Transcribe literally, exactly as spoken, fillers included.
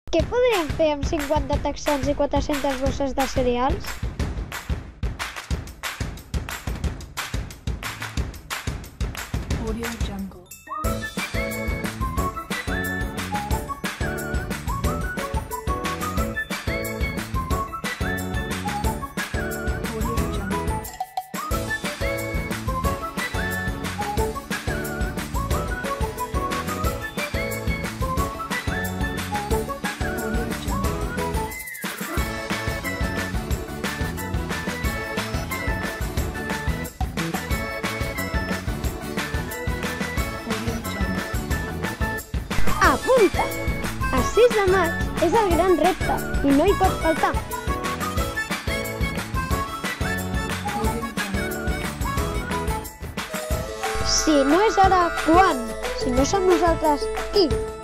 Què podríem fer amb cinquanta texans i quatre-centes bosses de cereals? Audio Jungle. Apunta! El sis de maig és el gran repte i no hi pot faltar. Si no és ara, quan? Si no som nosaltres, qui?